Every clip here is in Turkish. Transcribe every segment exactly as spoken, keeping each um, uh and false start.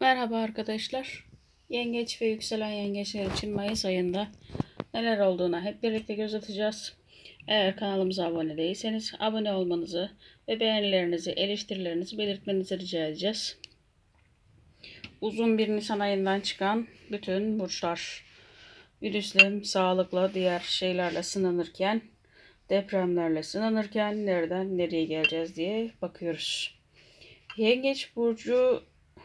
Merhaba arkadaşlar. Yengeç ve yükselen yengeçler için Mayıs ayında neler olduğuna hep birlikte göz atacağız. Eğer kanalımıza abone değilseniz abone olmanızı ve beğenilerinizi, eleştirilerinizi belirtmenizi rica edeceğiz. Uzun bir Nisan ayından çıkan bütün burçlar virüsle, sağlıkla, diğer şeylerle sınanırken, depremlerle sınanırken nereden nereye geleceğiz diye bakıyoruz. Yengeç burcu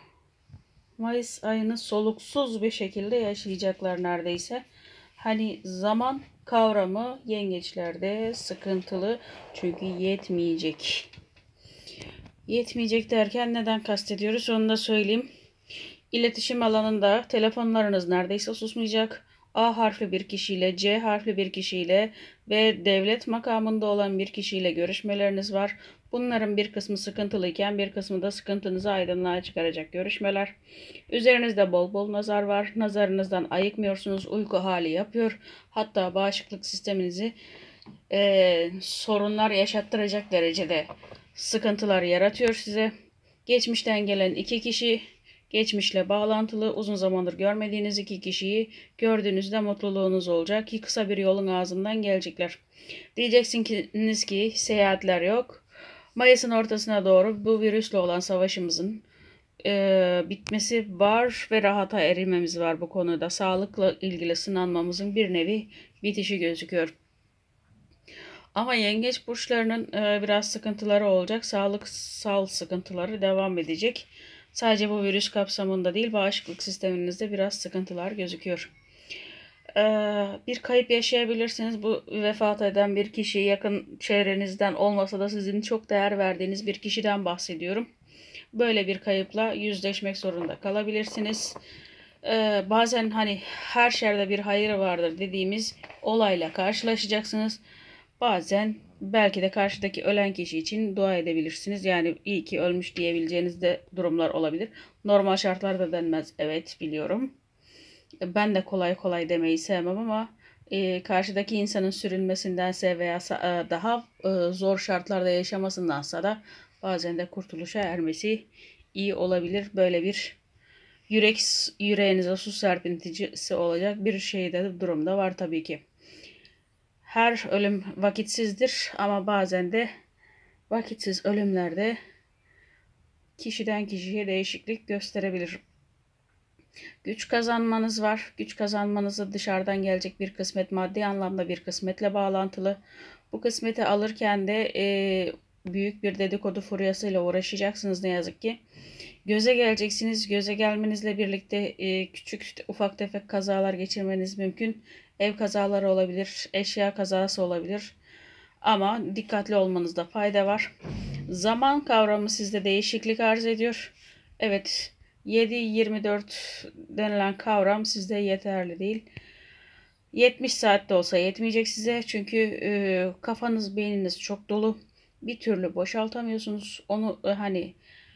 Mayıs ayını soluksuz bir şekilde yaşayacaklar neredeyse. Hani zaman kavramı yengeçlerde sıkıntılı çünkü yetmeyecek. Yetmeyecek derken neden kastediyoruz onu da söyleyeyim. İletişim alanında telefonlarınız neredeyse susmayacak. A harfli bir kişiyle, C harfli bir kişiyle ve devlet makamında olan bir kişiyle görüşmeleriniz var. Bunların bir kısmı sıkıntılıyken bir kısmı da sıkıntınızı aydınlığa çıkaracak görüşmeler. Üzerinizde bol bol nazar var. Nazarınızdan ayıkmıyorsunuz. Uyku hali yapıyor. Hatta bağışıklık sisteminizi e, sorunlar yaşattıracak derecede sıkıntılar yaratıyor size. Geçmişten gelen iki kişi, geçmişle bağlantılı uzun zamandır görmediğiniz iki kişiyi gördüğünüzde mutluluğunuz olacak ki kısa bir yolun ağzından gelecekler. Diyeceksiniz ki seyahatler yok. Mayıs'ın ortasına doğru bu virüsle olan savaşımızın e, bitmesi var ve rahata erilmemiz var bu konuda. Sağlıkla ilgili sınanmamızın bir nevi bitişi gözüküyor. Ama yengeç burçlarının e, biraz sıkıntıları olacak. Sağlıksal sıkıntıları devam edecek. Sadece bu virüs kapsamında değil, bağışıklık sisteminizde biraz sıkıntılar gözüküyor. E, bir kayıp yaşayabilirsiniz. Bu vefat eden bir kişi yakın çevrenizden olmasa da sizin çok değer verdiğiniz bir kişiden bahsediyorum. Böyle bir kayıpla yüzleşmek zorunda kalabilirsiniz. Ee, bazen hani her şerde bir hayır vardır dediğimiz olayla karşılaşacaksınız. Bazen belki de karşıdaki ölen kişi için dua edebilirsiniz. Yani iyi ki ölmüş diyebileceğiniz de durumlar olabilir. Normal şartlarda denmez. Evet biliyorum. Ben de kolay kolay demeyi sevmem ama e, karşıdaki insanın sürünmesindense veya e, daha e, zor şartlarda yaşamasındansa da bazen de kurtuluşa ermesi iyi olabilir. Böyle bir yürek yüreğinize su serpintisi olacak bir şeyde durumda var tabii ki. Her ölüm vakitsizdir ama bazen de vakitsiz ölümlerde kişiden kişiye değişiklik gösterebilir. Güç kazanmanız var. Güç kazanmanızı dışarıdan gelecek bir kısmet, maddi anlamda bir kısmetle bağlantılı. Bu kısmeti alırken de e, büyük bir dedikodu furyasıyla uğraşacaksınız ne yazık ki. Göze geleceksiniz. Göze gelmenizle birlikte e, küçük ufak tefek kazalar geçirmeniz mümkün. Ev kazaları olabilir, eşya kazası olabilir. Ama dikkatli olmanızda fayda var. Zaman kavramı sizde değişiklik arz ediyor. Evet, yedi yirmi dört denilen kavram sizde yeterli değil. yetmiş saatte olsa yetmeyecek size. Çünkü e, kafanız, beyniniz çok dolu. Bir türlü boşaltamıyorsunuz. Onu e, hani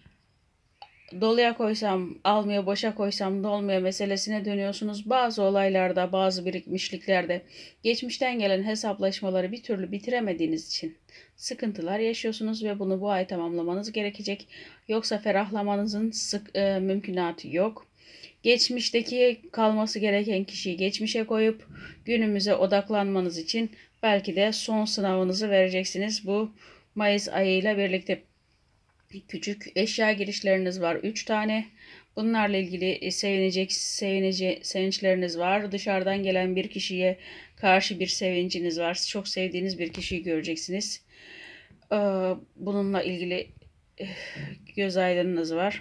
doluya koysam almıyor, boşa koysam dolmuyor meselesine dönüyorsunuz. Bazı olaylarda, bazı birikmişliklerde geçmişten gelen hesaplaşmaları bir türlü bitiremediğiniz için sıkıntılar yaşıyorsunuz ve bunu bu ay tamamlamanız gerekecek. Yoksa ferahlamanızın sık, e, mümkünatı yok. Geçmişteki kalması gereken kişiyi geçmişe koyup günümüze odaklanmanız için belki de son sınavınızı vereceksiniz bu Mayıs ayıyla birlikte. Küçük eşya girişleriniz var. üç tane. Bunlarla ilgili sevinecek, sevinece, sevinçleriniz var. Dışarıdan gelen bir kişiye karşı bir sevinciniz var. Çok sevdiğiniz bir kişiyi göreceksiniz. Bununla ilgili göz aydınınız var.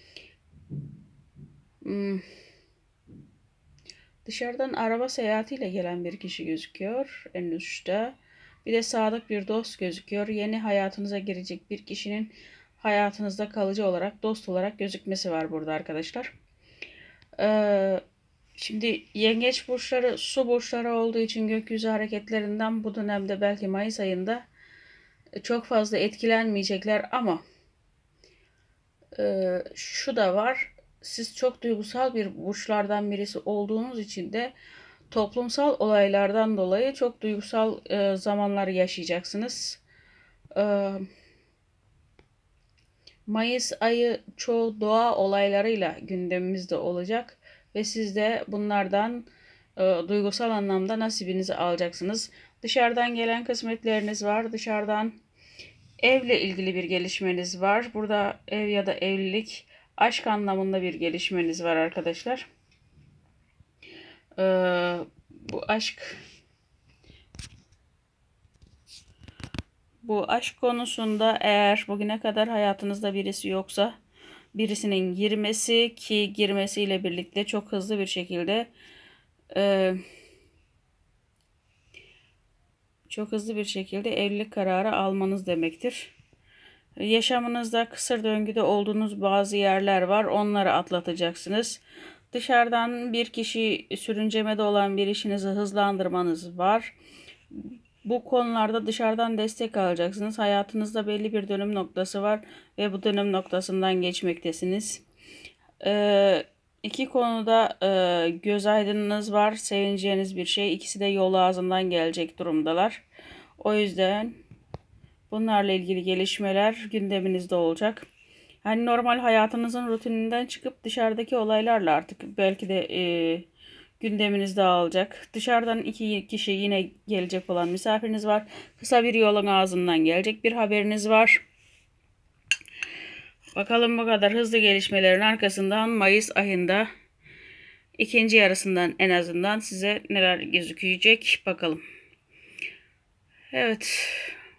Dışarıdan araba seyahatiyle gelen bir kişi gözüküyor en üstte. Bir de sadık bir dost gözüküyor. Yeni hayatınıza girecek bir kişinin hayatınızda kalıcı olarak, dost olarak gözükmesi var burada arkadaşlar. Ee, şimdi yengeç burçları su burçları olduğu için gökyüzü hareketlerinden bu dönemde belki Mayıs ayında çok fazla etkilenmeyecekler ama e, şu da var. Siz çok duygusal bir burçlardan birisi olduğunuz için de toplumsal olaylardan dolayı çok duygusal e, zamanlar yaşayacaksınız. E, Mayıs ayı çoğu doğa olaylarıyla gündemimizde olacak ve siz de bunlardan e, duygusal anlamda nasibinizi alacaksınız. Dışarıdan gelen kısmetleriniz var. Dışarıdan evle ilgili bir gelişmeniz var. Burada ev ya da evlilik, aşk anlamında bir gelişmeniz var arkadaşlar. Ee, bu aşk bu aşk konusunda eğer bugüne kadar hayatınızda birisi yoksa birisinin girmesi, ki girmesiyle birlikte çok hızlı bir şekilde e, çok hızlı bir şekilde evlilik kararı almanız demektir. Yaşamınızda kısır döngüde olduğunuz bazı yerler var. Onları atlatacaksınız. Dışarıdan bir kişi sürüncemede olan bir işinizi hızlandırmanız var. Bu konularda dışarıdan destek alacaksınız. Hayatınızda belli bir dönüm noktası var ve bu dönüm noktasından geçmektesiniz. Ee, iki konuda e, göz aydınınız var. Sevineceğiniz bir şey. İkisi de yol ağzından gelecek durumdalar. O yüzden bunlarla ilgili gelişmeler gündeminizde olacak. Hani normal hayatınızın rutininden çıkıp dışarıdaki olaylarla artık belki de e, gündeminiz dağılacak. Dışarıdan iki kişi yine gelecek olan misafiriniz var. Kısa bir yolun ağzından gelecek bir haberiniz var. Bakalım bu kadar hızlı gelişmelerin arkasından Mayıs ayında ikinci yarısından en azından size neler gözükecek bakalım. Evet.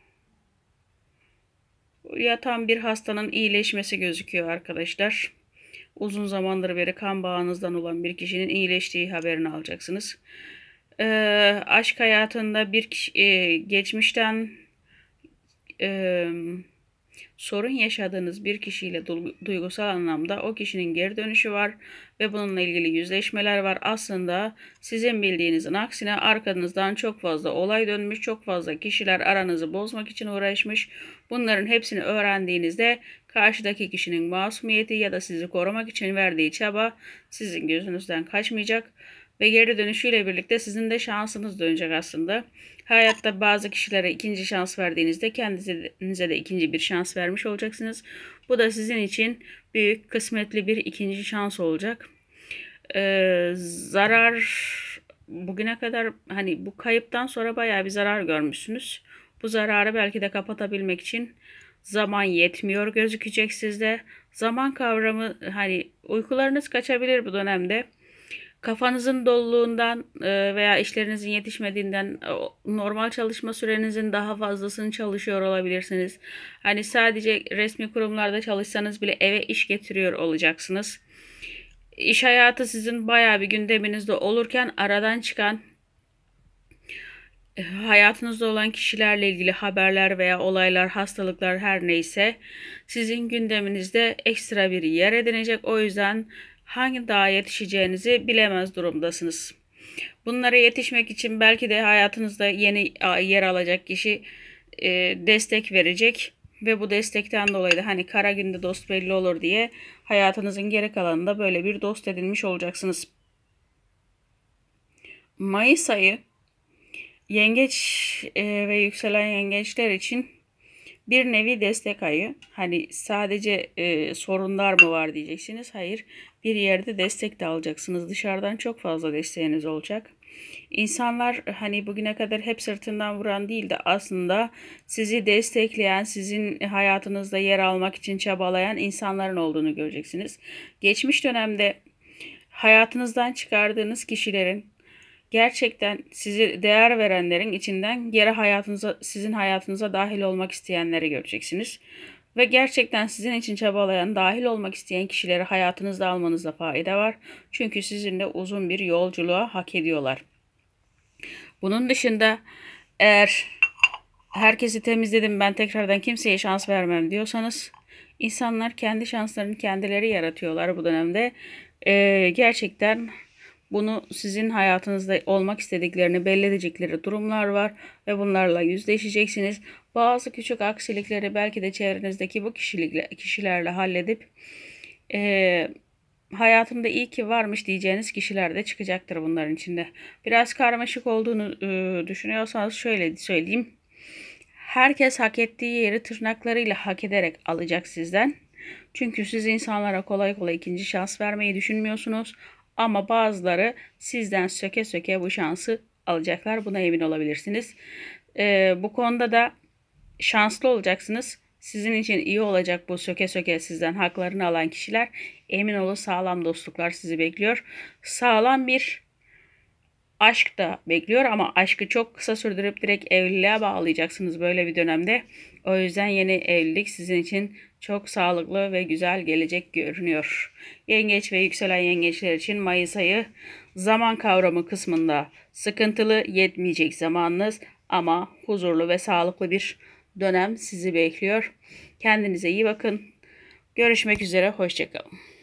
Yatan bir hastanın iyileşmesi gözüküyor arkadaşlar. Uzun zamandır beri kan bağınızdan olan bir kişinin iyileştiği haberini alacaksınız. Ee, aşk hayatında bir kişi, e, geçmişten e, sorun yaşadığınız bir kişiyle duygusal anlamda o kişinin geri dönüşü var ve bununla ilgili yüzleşmeler var. Aslında sizin bildiğinizin aksine arkanızdan çok fazla olay dönmüş, çok fazla kişiler aranızı bozmak için uğraşmış. Bunların hepsini öğrendiğinizde karşıdaki kişinin masumiyeti ya da sizi korumak için verdiği çaba sizin gözünüzden kaçmayacak ve geri dönüşüyle birlikte sizin de şansınız dönecek aslında. Hayatta bazı kişilere ikinci şans verdiğinizde kendinize de ikinci bir şans vermiş olacaksınız. Bu da sizin için büyük, kısmetli bir ikinci şans olacak. Ee, zarar bugüne kadar hani bu kayıptan sonra bayağı bir zarar görmüşsünüz. Bu zararı belki de kapatabilmek için zaman yetmiyor gözükecek sizde. Zaman kavramı, hani uykularınız kaçabilir bu dönemde. Kafanızın doluluğundan veya işlerinizin yetişmediğinden normal çalışma sürenizin daha fazlasını çalışıyor olabilirsiniz. Hani sadece resmi kurumlarda çalışsanız bile eve iş getiriyor olacaksınız. İş hayatı sizin bayağı bir gündeminizde olurken aradan çıkan hayatınızda olan kişilerle ilgili haberler veya olaylar, hastalıklar her neyse sizin gündeminizde ekstra bir yer edinecek. O yüzden hangi dağa yetişeceğinizi bilemez durumdasınız. Bunlara yetişmek için belki de hayatınızda yeni yer alacak kişi e, destek verecek ve bu destekten dolayı da hani kara günde dost belli olur diye hayatınızın geri kalanında böyle bir dost edinmiş olacaksınız. Mayıs ayı yengeç e, ve yükselen yengeçler için bir nevi destek ayı. Hani sadece e, sorunlar mı var diyeceksiniz. Hayır. Bir yerde destek de alacaksınız. Dışarıdan çok fazla desteğiniz olacak. İnsanlar hani bugüne kadar hep sırtından vuran değil de aslında sizi destekleyen, sizin hayatınızda yer almak için çabalayan insanların olduğunu göreceksiniz. Geçmiş dönemde hayatınızdan çıkardığınız kişilerin, gerçekten sizi değer verenlerin içinden geri hayatınıza, sizin hayatınıza dahil olmak isteyenleri göreceksiniz. Ve gerçekten sizin için çabalayan, dahil olmak isteyen kişileri hayatınızda almanızda fayda var. Çünkü sizinle uzun bir yolculuğa hak ediyorlar. Bunun dışında eğer herkesi temizledim, ben tekrardan kimseye şans vermem diyorsanız, insanlar kendi şanslarını kendileri yaratıyorlar bu dönemde. Ee, gerçekten bunu sizin hayatınızda olmak istediklerini belli edecekleri durumlar var ve bunlarla yüzleşeceksiniz. Bazı küçük aksilikleri belki de çevrenizdeki bu kişilikle, kişilerle halledip e, hayatımda iyi ki varmış diyeceğiniz kişiler de çıkacaktır bunların içinde. Biraz karmaşık olduğunu e, düşünüyorsanız şöyle söyleyeyim. Herkes hak ettiği yeri tırnaklarıyla hak ederek alacak sizden. Çünkü siz insanlara kolay kolay ikinci şans vermeyi düşünmüyorsunuz. Ama bazıları sizden söke söke bu şansı alacaklar. Buna emin olabilirsiniz. Ee, bu konuda da şanslı olacaksınız. Sizin için iyi olacak bu söke söke sizden haklarını alan kişiler. Emin olun sağlam dostluklar sizi bekliyor. Sağlam bir aşk da bekliyor ama aşkı çok kısa sürdürüp direkt evliliğe bağlayacaksınız böyle bir dönemde. O yüzden yeni evlilik sizin için çok sağlıklı ve güzel gelecek görünüyor. Yengeç ve yükselen yengeçler için Mayıs ayı zaman kavramı kısmında sıkıntılı, yetmeyecek zamanınız ama huzurlu ve sağlıklı bir dönem sizi bekliyor. Kendinize iyi bakın. Görüşmek üzere, hoşça kalın.